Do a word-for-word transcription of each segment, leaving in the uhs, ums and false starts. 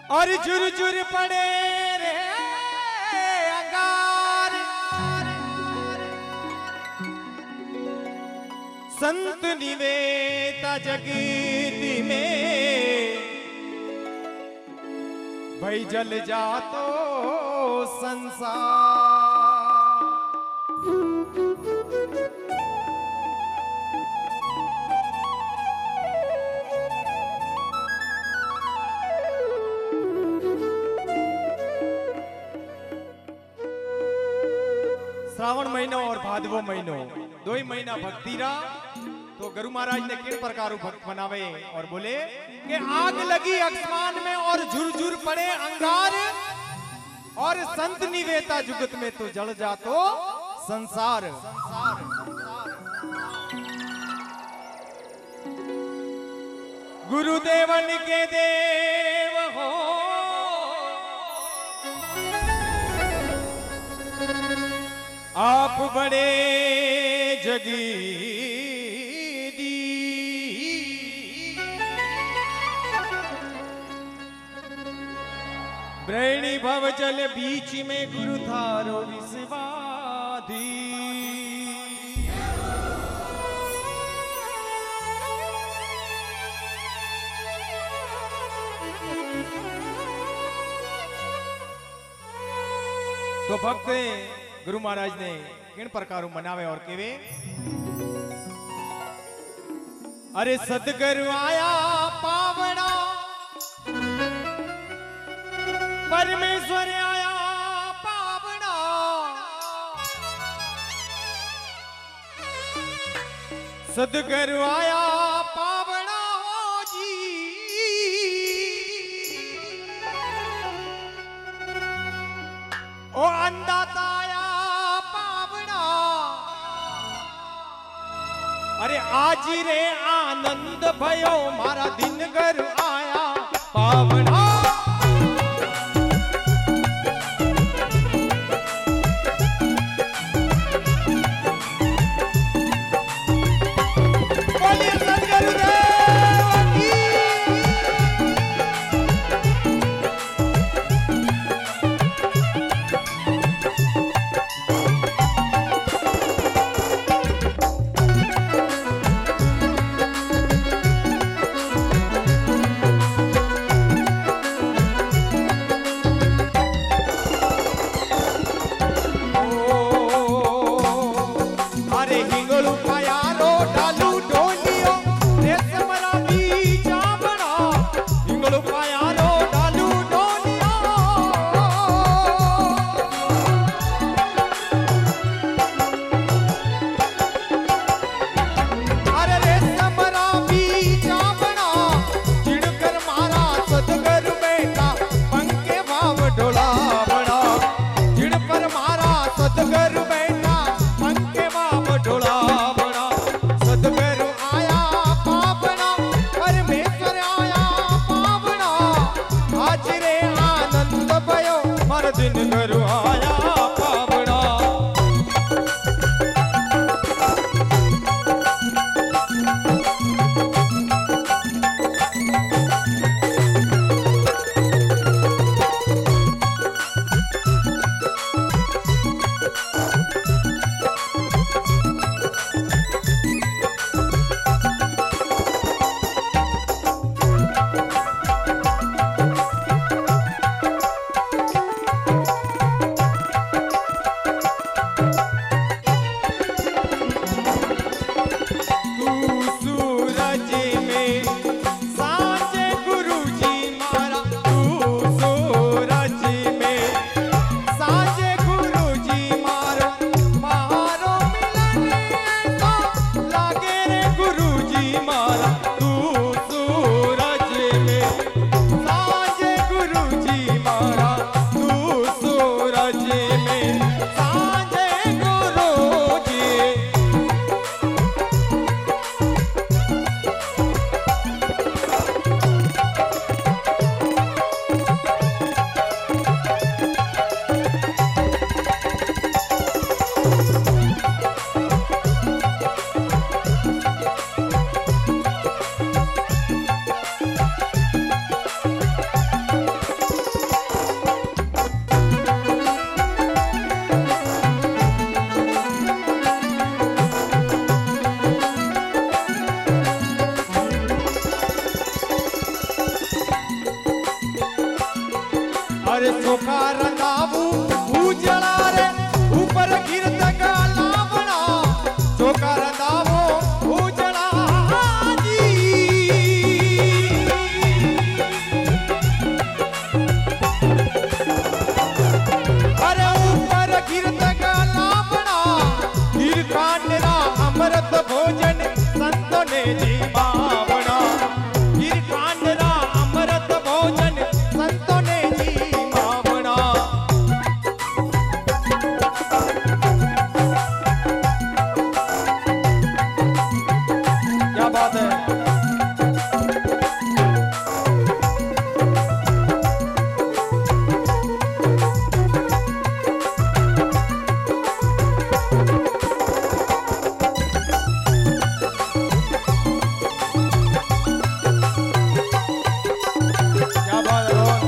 और झुर झुर पड़े रे अंगार, संत निवेता जगत में भाई जल जा तो संसार। श्रावण महीनो और भादवो महीनो दो ही महीना भक्ति रहा। तो गुरु महाराज ने किन प्रकार भक्त बनावे और बोले कि आग लगी आसमान में और झुरझुर पड़े अंगार, और संत निवेता जुगत में तो जल जा तो संसार। गुरुदेवन के देव हो आप बड़े जगी ब्रैणी भव जल बीच में गुरु थारो विश्वाधी। तो भक्त गुरु महाराज ने किन प्रकारों मनावे और केवे, अरे सतगुरु आया पावना परमेश्वर आया पावना, सतगुरु आया पावना हो जी, ओ अंदाता आया पावना, अरे आज रे आनंद भयो मारा दिन घर आया पावना। सतगुरु आया पावना परमेश्वर आया पावना। अरे चोखा रंगावू उजड़ा रे ऊपर गिरत गाला बना चोखा रंगावो उजड़ा जी। अरे ऊपर गिरत गाला बना गिर कांडरा अमृत भोजन संतों ने जी बावना गिर कांडरा अमृत भोजन संतों ने जी बावना। क्या बात है। क्या बात है रोहन।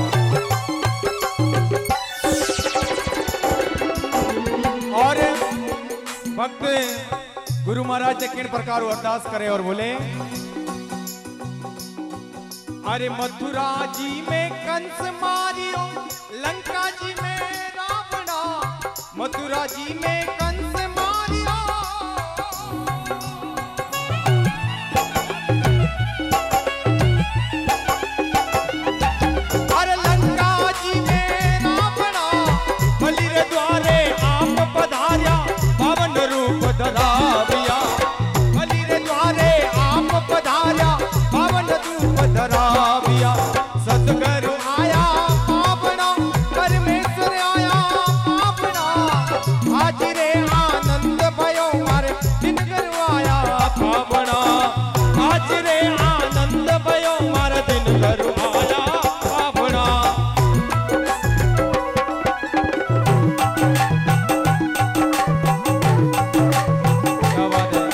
और भक्त गुरु महाराज ने किन प्रकार अरदास करे और बोले अरे मथुरा जी में कंस मारियो लंका जी में रावणा मथुरा जी में कंस मारियो अरे लंका जी में रावणा बलि रे द्वारे आप पधार्या पावन रूप धराविया बलि रे द्वारे आप पधार्या पावन रूप धराविया सतगुरु आया पावना परमेश्वर आया पावना आज रे आनंद भयो मारे दिन गुरु आया पावना आज रे आनंद भयो मारे दिन गुरु आया पावना। क्या बात है।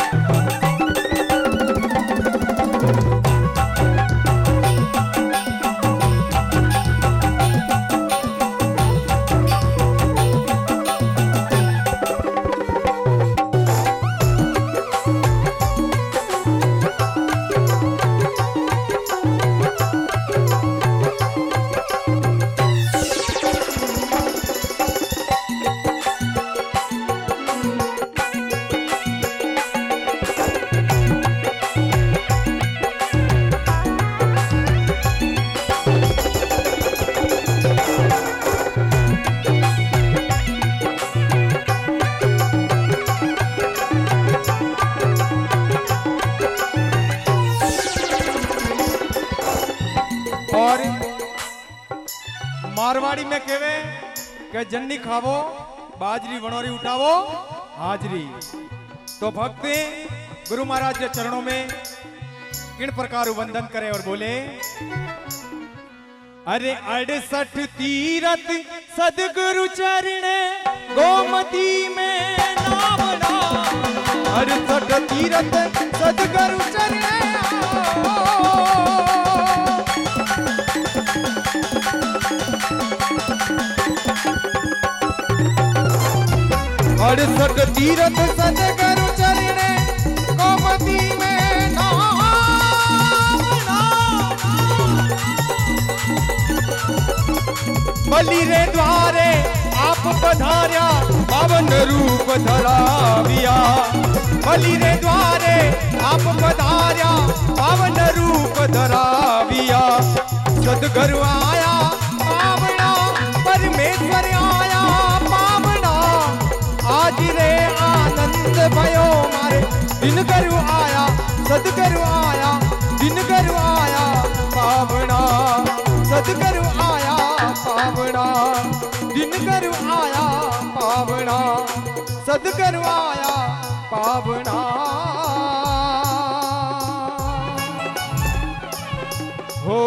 और मारवाड़ी में कहवे के जन्नी खावो बाजरी वणोरी उठावो हाजरी। तो भक्त गुरु महाराज के चरणों में किन प्रकार वंदन करे और बोले अरे अड़सठ तीरथ सदगुरु चरणे गोमती में नावना अड़सठ तीरथ सदगुरु चरणे अड़सठ तीरथ सदगुरु चरणे गोमती में नावना बलि रे द्वारे आप पधार्या पावन रूप धराविया बलि रे द्वारे आप पधार्या पावन रूप धराविया सदगुरु आया पावना परमेश्वर आया पावना आज रे आनंद भयो मारे दिन गुरु आया सदगुरु आया दिन गुरु आया पावना सदगुरु आया पावना दिन गुरु आया पावना सदगुरु आया पावना। हो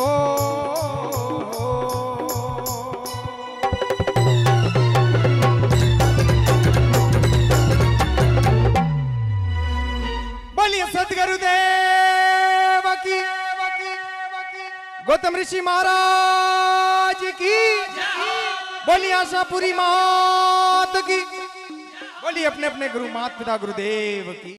बोलिए सदगुरुदेव की गौतम ऋषि महाराज की बोलिए आशापुरी मात की बोलिए अपने अपने गुरु माता पिता गुरुदेव की।